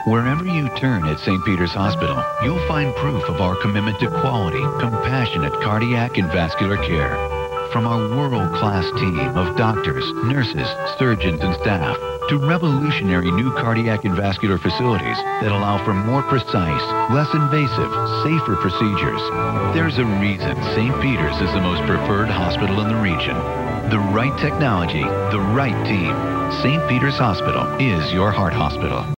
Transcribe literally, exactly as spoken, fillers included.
Wherever you turn at Saint Peter's Hospital, you'll find proof of our commitment to quality, compassionate cardiac and vascular care. From our world-class team of doctors, nurses, surgeons, and staff, to revolutionary new cardiac and vascular facilities that allow for more precise, less invasive, safer procedures. There's a reason Saint Peter's is the most preferred hospital in the region. The right technology, the right team. Saint Peter's Hospital is your heart hospital.